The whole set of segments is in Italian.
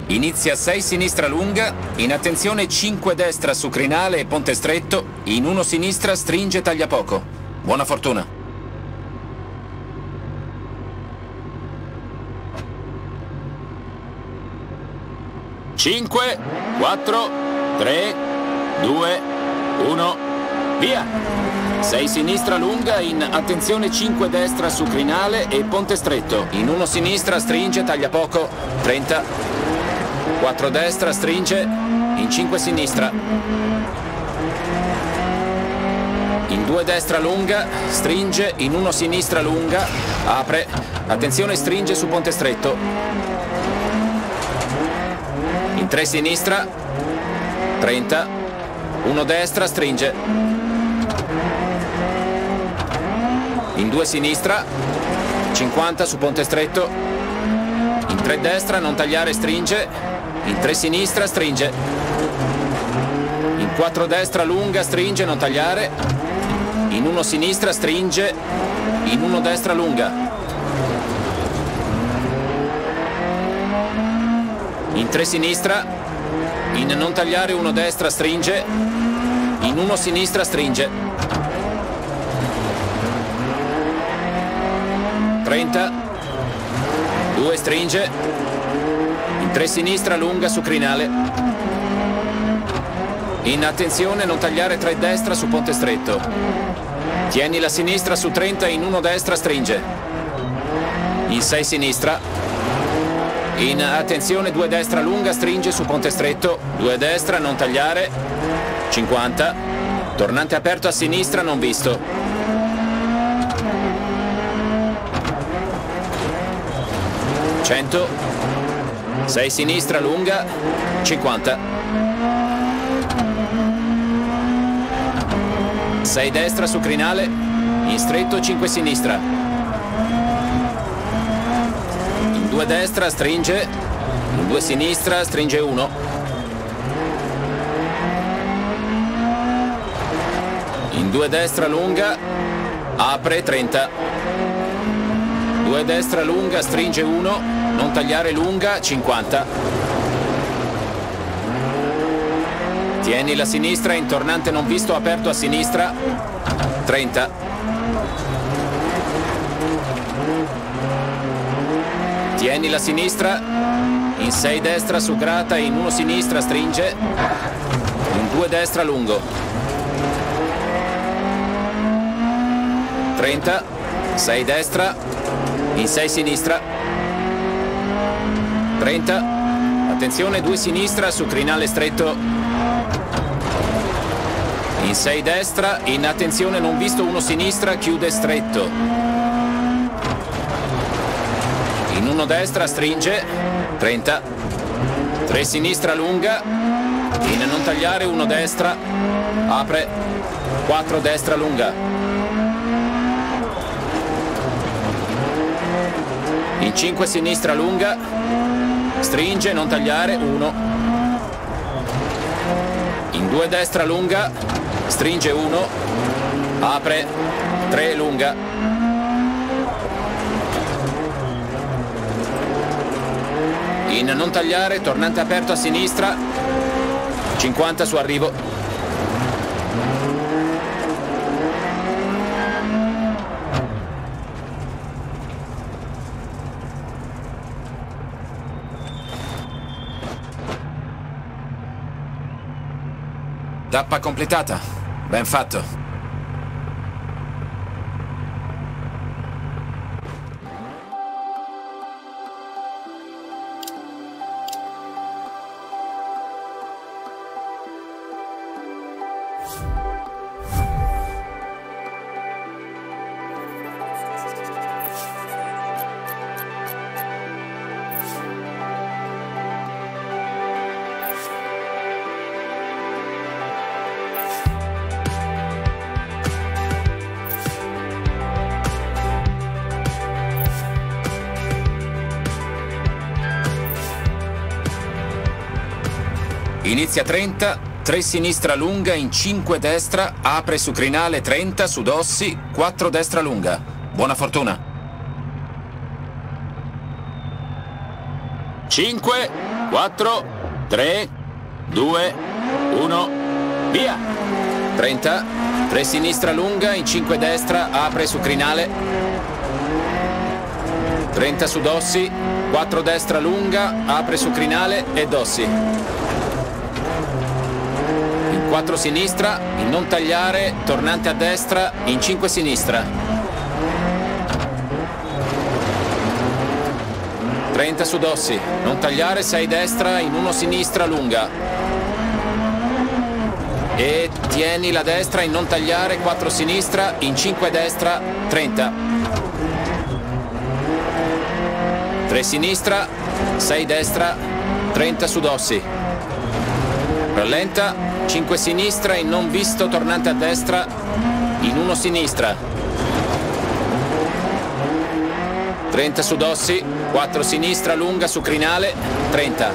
Inizia 6 sinistra lunga, in attenzione 5 destra su crinale e ponte stretto, in 1 sinistra stringe taglia poco. Buona fortuna. Cinque, 4, 3, 2, 1, via! 6 sinistra lunga, in attenzione 5 destra su crinale e ponte stretto, in 1 sinistra stringe taglia poco, 30. 4 destra, stringe, in 5 sinistra. In 2 destra lunga, stringe, in 1 sinistra lunga, apre, attenzione stringe su ponte stretto. In 3 sinistra, 30, 1 destra, stringe. In 2 sinistra, 50 su ponte stretto. In 3 destra, non tagliare, stringe. In 3 sinistra stringe. In 4 destra lunga stringe, non tagliare. In 1 sinistra stringe. In 1 destra lunga. In 3 sinistra. In non tagliare 1 destra stringe. In 1 sinistra stringe. 30. 2 stringe. 3 sinistra lunga su crinale. In attenzione non tagliare 3 destra su ponte stretto. Tieni la sinistra su 30, in 1 destra stringe. In 6 sinistra. In attenzione 2 destra lunga stringe su ponte stretto. 2 destra non tagliare. 50. Tornante aperto a sinistra non visto. 100. 6 sinistra lunga, 50. 6 destra su crinale, in stretto 5 sinistra. In 2 destra stringe, in 2 sinistra stringe 1. In 2 destra lunga, apre 30. 2 destra lunga stringe 1. Non tagliare lunga, 50. Tieni la sinistra in tornante non visto aperto a sinistra, 30. Tieni la sinistra, in 6 destra su grata, in 1 sinistra stringe, in 2 destra lungo. 30, 6 destra, in 6 sinistra. 30, attenzione 2 sinistra su crinale stretto. In 6 destra, in attenzione non visto 1 sinistra, chiude stretto. In 1 destra stringe, 30. 3 sinistra lunga, in non tagliare 1 destra, apre, 4 destra lunga. In 5 sinistra lunga, stringe, non tagliare, 1. In 2 destra lunga, stringe 1, apre, 3 lunga. In non tagliare, tornante aperto a sinistra, 50 su arrivo. Tappa completata. Ben fatto. Inizia 30, 3 sinistra lunga, in 5 destra, apre su crinale 30, su dossi, 4 destra lunga. Buona fortuna. 5, 4, 3, 2, 1, via! 30, 3 sinistra lunga, in 5 destra, apre su crinale. 30 su Dossi, 4 destra lunga, apre su crinale e Dossi. In 4 sinistra, in non tagliare, tornante a destra, in 5 sinistra. 30 su Dossi, non tagliare, 6 destra, in 1 sinistra lunga. E tieni la destra in non tagliare, 4 sinistra, in 5 destra, 30. 3 sinistra, 6 destra, 30 su Dossi. Rallenta, 5 sinistra, in non visto, tornante a destra, in 1 sinistra. 30 su Dossi, 4 sinistra lunga su crinale, 30.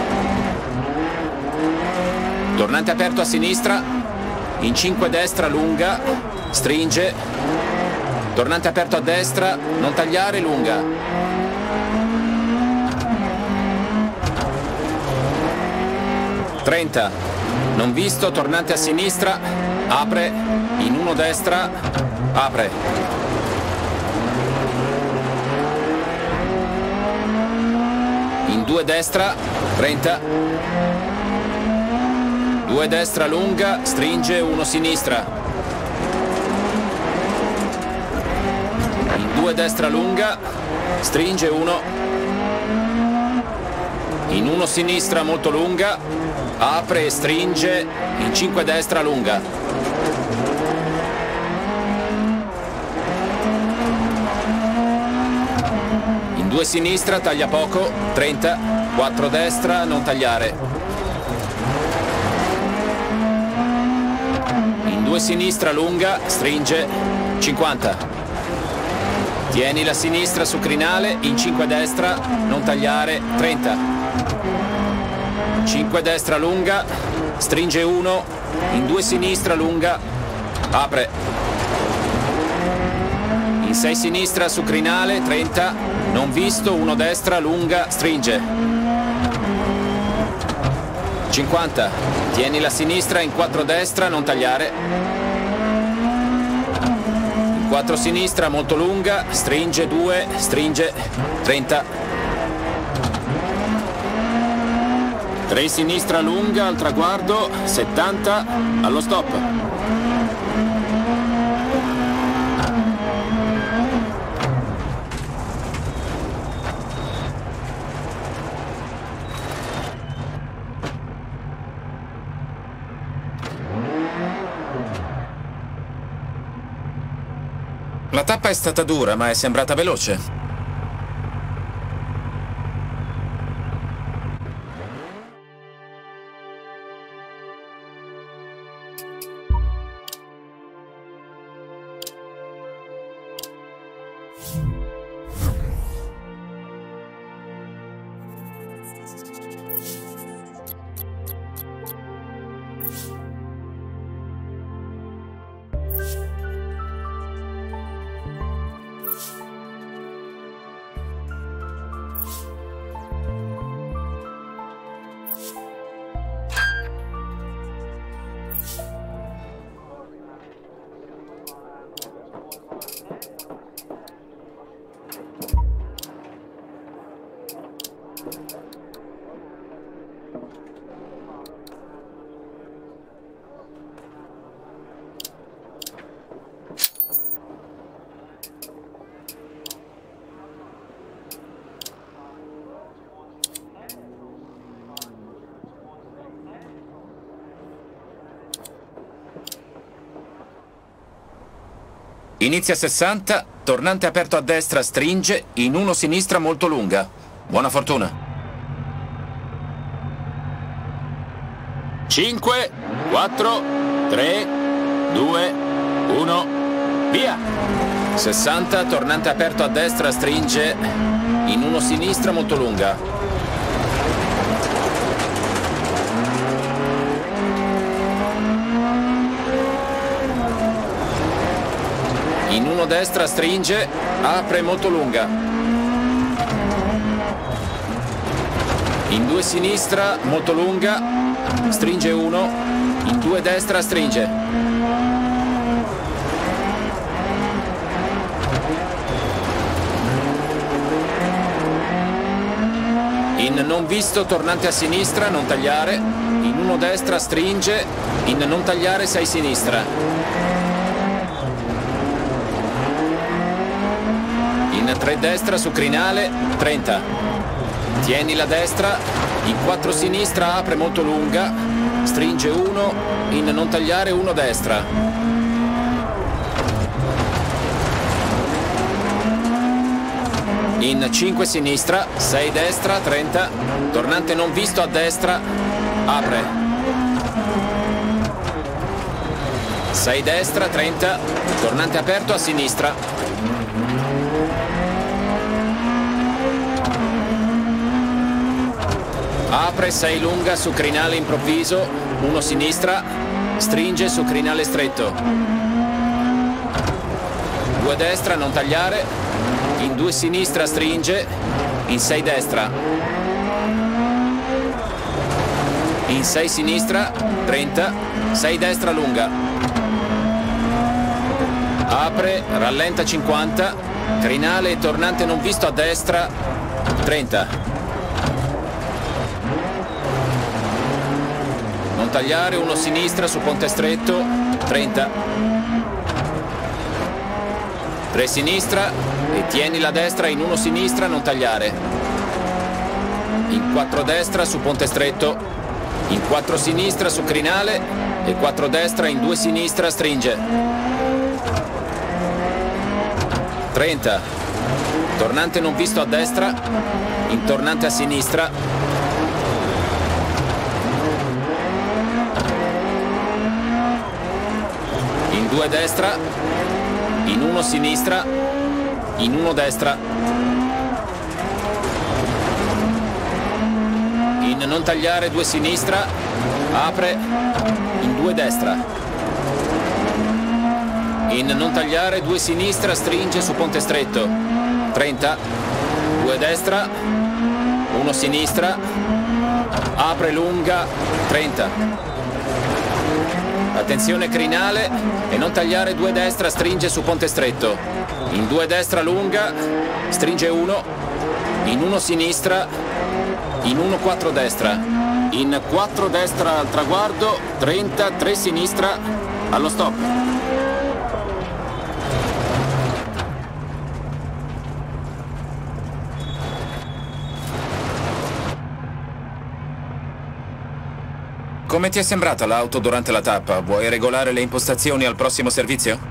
Tornante aperto a sinistra, in 5 destra lunga, stringe. Tornante aperto a destra, non tagliare, lunga. 30, non visto, tornante a sinistra, apre, in 1 destra, apre. In 2 destra, 30. 2 destra lunga, stringe, 1 sinistra. In 2 destra lunga, stringe 1. In 1 sinistra molto lunga, apre e stringe, in 5 destra lunga. In 2 sinistra taglia poco, 30, 4 destra, non tagliare. In 2 sinistra lunga, stringe, 50. Tieni la sinistra su crinale, in 5 destra, non tagliare, 30. 5 destra lunga, stringe 1, in 2 sinistra lunga, apre. In 6 sinistra su crinale, 30, non visto, 1 destra lunga, stringe. 50, tieni la sinistra in 4 destra, non tagliare. In 4 sinistra molto lunga, stringe 2, stringe, 30. 3 sinistra lunga al traguardo, 70, allo stop. La tappa è stata dura, ma è sembrata veloce. Inizia a 60, tornante aperto a destra, stringe, in 1 sinistra molto lunga. Buona fortuna. 5, 4, 3, 2, 1, via! 60, tornante aperto a destra, stringe, in 1 sinistra molto lunga. In 1 destra stringe, apre molto lunga. In 2 sinistra, molto lunga, stringe 1, in 2 destra, stringe. In non visto, tornante a sinistra, non tagliare, in 1 destra, stringe, in non tagliare, 6 sinistra. In 3 destra su crinale, 30. Tieni la destra, in 4 sinistra, apre molto lunga, stringe 1, in non tagliare 1 destra. In 5 sinistra, 6 destra, 30, tornante non visto a destra, apre. 6 destra, 30, tornante aperto a sinistra. Apre 6 lunga su crinale improvviso, 1 sinistra, stringe su crinale stretto. 2 destra, non tagliare. In 2 sinistra stringe, in 6 destra. In 6 sinistra, 30, 6 destra lunga. Apre, rallenta 50, crinale e tornante non visto a destra, 30. Non tagliare, 1 sinistra su ponte stretto, 30. 3 sinistra e tieni la destra in 1 sinistra, non tagliare. In 4 destra su ponte stretto, in 4 sinistra su crinale e 4 destra in 2 sinistra, stringe. 30. Tornante non visto a destra, in tornante a sinistra. In 2 destra. In 1 sinistra, in 1 destra. In non tagliare 2 sinistra, apre, in 2 destra. In non tagliare 2 sinistra, stringe su ponte stretto, 30. 2 destra, 1 sinistra, apre lunga, 30. Attenzione crinale e non tagliare 2 destra, stringe su ponte stretto. In 2 destra lunga, stringe 1, in 1 sinistra, in 1 4 destra. In 4 destra al traguardo, 30, 3 sinistra, allo stop. Come ti è sembrata l'auto durante la tappa? Vuoi regolare le impostazioni al prossimo servizio?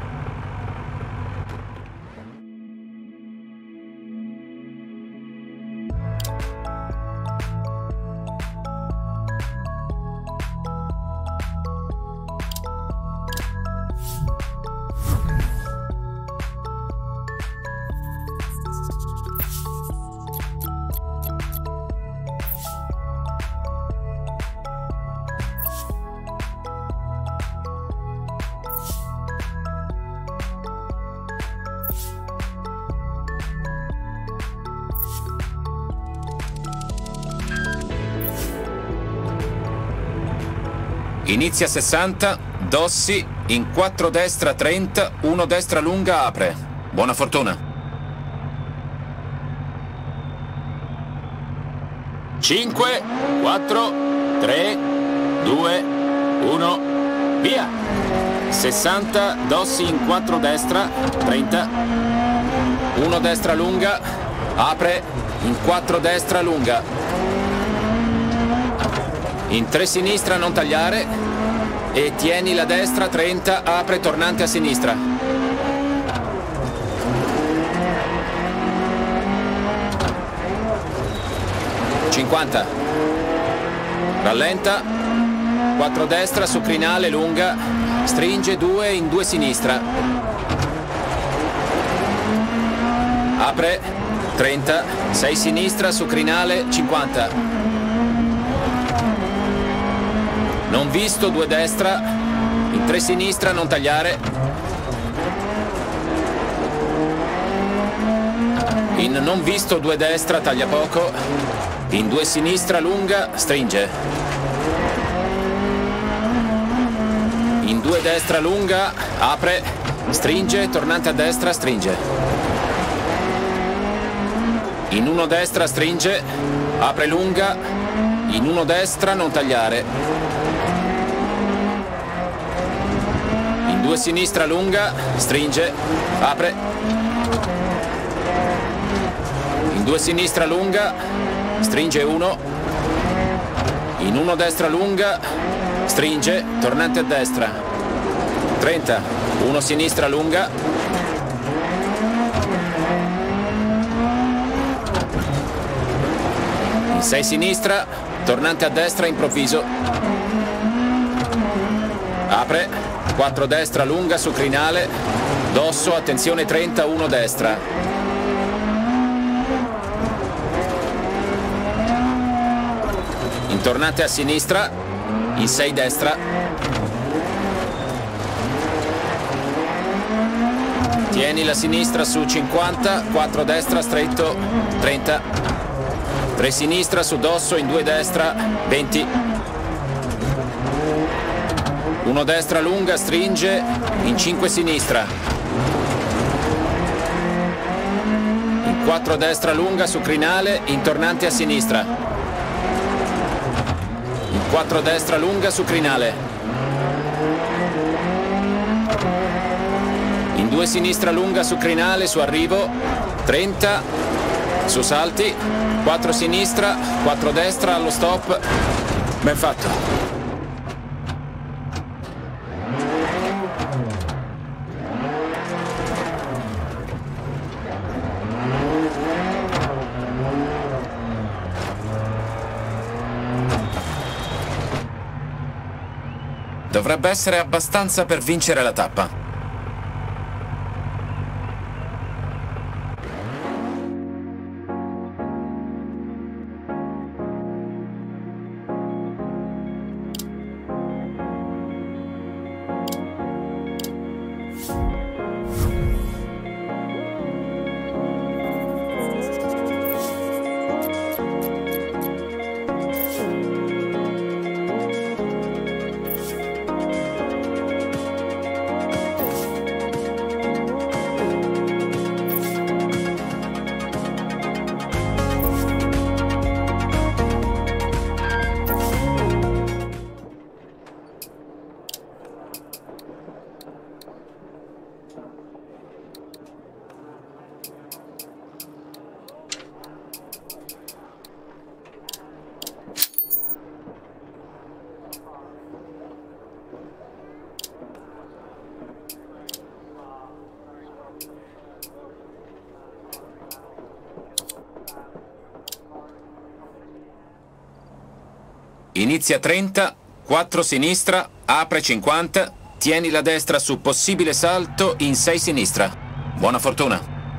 Inizia 60, Dossi, in 4 destra 30, 1 destra lunga, apre. Buona fortuna. 5, 4, 3, 2, 1, via! 60, Dossi in 4 destra, 30, 1 destra lunga, apre, in 4 destra lunga. In 3 sinistra, non tagliare e tieni la destra, 30, apre, tornante a sinistra. (50) Rallenta, 4 destra su crinale lunga, stringe 2 in 2 sinistra. Apre, 30, 6 sinistra su crinale, 50. Non visto, 2 destra, in 3 sinistra, non tagliare. In non visto, 2 destra, taglia poco. In 2 sinistra lunga, stringe. In 2 destra lunga, apre, stringe, tornante a destra, stringe. In 1 destra, stringe, apre lunga, in 1 destra, non tagliare. In 2 sinistra lunga, stringe, apre. In 2 sinistra lunga, stringe 1. In 1 destra lunga, stringe, tornante a destra. 30. 1 sinistra lunga. In 6 sinistra, tornante a destra improvviso. Apre. 4 destra lunga su crinale. Dosso, attenzione 30, 1 destra. In tornante a sinistra. In 6 destra. Tieni la sinistra su 50, 4 destra stretto, 30. 3 sinistra su dosso, in 2 destra, 20. 1 destra lunga, stringe, in 5 sinistra. In 4 destra lunga su crinale, in tornante a sinistra. In 4 destra lunga su crinale. In 2 sinistra lunga su crinale, su arrivo, 30, su salti, 4 sinistra, 4 destra allo stop, ben fatto. Dovrebbe essere abbastanza per vincere la tappa. Inizia 30, 4 sinistra, apre 50, tieni la destra su possibile salto in 6 sinistra. Buona fortuna.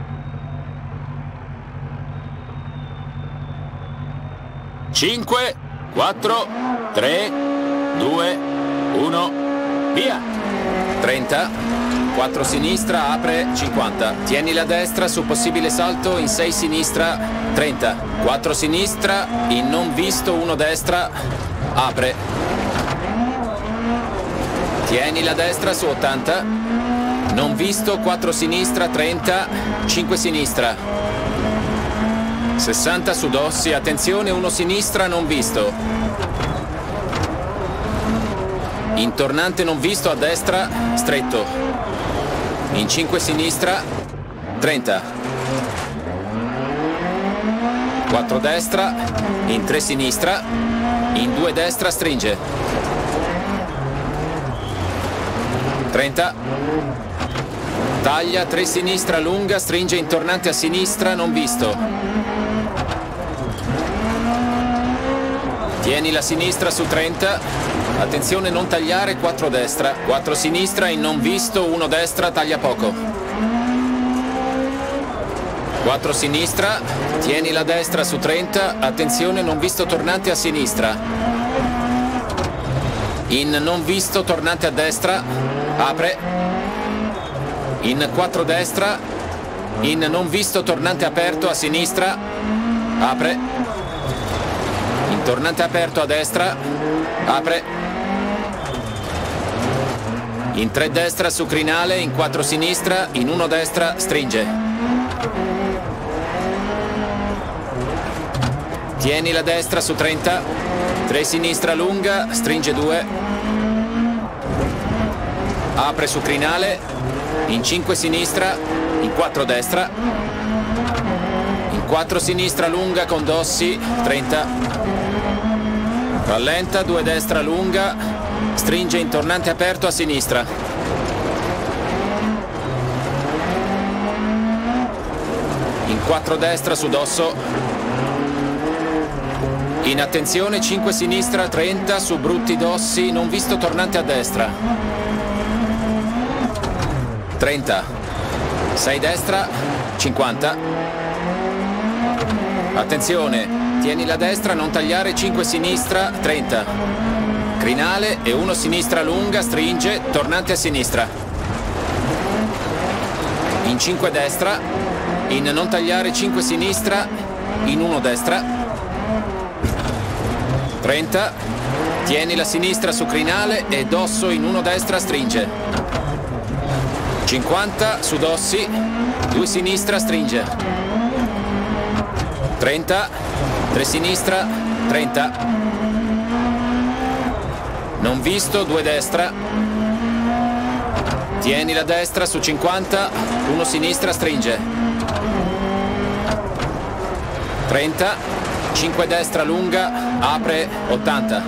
Cinque, 4, 3, 2, 1, via! 30, 4 sinistra, apre 50. Tieni la destra su possibile salto in 6 sinistra, 30. 4 sinistra, in non visto 1 destra, apre. Tieni la destra su 80. Non visto 4 sinistra, 30. 5 sinistra. 60 su dossi, attenzione 1 sinistra non visto. In tornante non visto a destra, stretto. In 5 sinistra, 30. 4 destra, in 3 sinistra, in 2 destra stringe. 30. Taglia 3 sinistra lunga, stringe in tornante a sinistra non visto. Tieni la sinistra su 30. Attenzione non tagliare, 4 destra. 4 sinistra in non visto, 1 destra, taglia poco. 4 sinistra, tieni la destra su 30, attenzione non visto tornante a sinistra. In non visto tornante a destra, apre. In 4 destra, in non visto tornante aperto a sinistra, apre. tornante aperto a destra, apre, in 3 destra su crinale, in 4 sinistra, in 1 destra, stringe. Tieni la destra su 30, 3 sinistra lunga, stringe 2, apre su crinale, in 5 sinistra, in 4 destra, in 4 sinistra lunga con Dossi, 30, rallenta, 2 destra lunga, stringe in tornante aperto a sinistra. In 4 destra su Dosso. In attenzione, 5 sinistra, 30 su Brutti Dossi, non visto tornante a destra. 30. 6 destra, 50. Attenzione, tieni la destra, non tagliare, 5 sinistra, 30. Crinale e 1 sinistra lunga, stringe, tornante a sinistra. In 5 destra, in non tagliare, 5 sinistra, in 1 destra. 30, tieni la sinistra su crinale e Dosso in 1 destra, stringe. 50 su Dossi, 2 sinistra, stringe. 30, 3 sinistra, 30. Non visto, 2 destra. Tieni la destra su 50, 1 sinistra, stringe. 30. 5 destra lunga, apre, 80.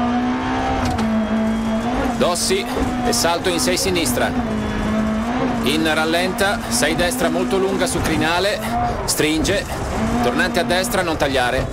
Dossi e salto in 6 sinistra. In rallenta, 6 destra molto lunga su crinale, stringe, tornante a destra, non tagliare.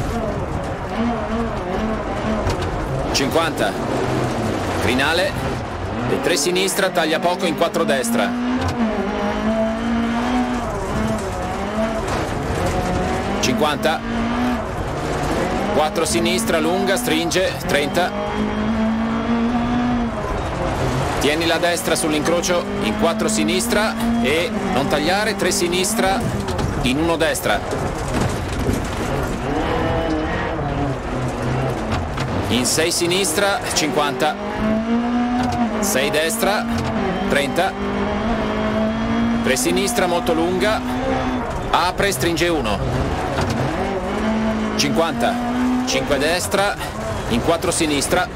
50. Crinale e 3 sinistra, taglia poco in 4 destra. 50. 4 sinistra lunga, stringe, 30. Tieni la destra sull'incrocio in 4 sinistra e non tagliare, 3 sinistra in 1 destra. In 6 sinistra, 50. 6 destra, 30. 3 sinistra molto lunga, apre, stringe 1. 50. 5 destra, in 4 sinistra.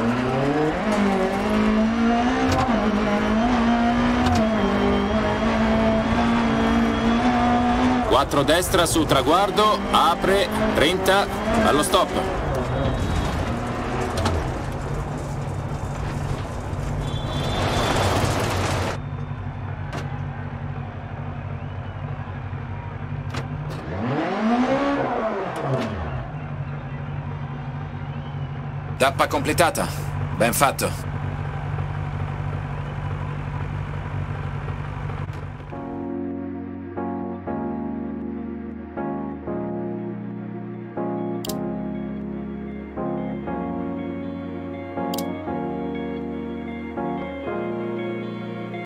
4 destra su traguardo, apre, 30, allo stop. Tappa completata. Ben fatto.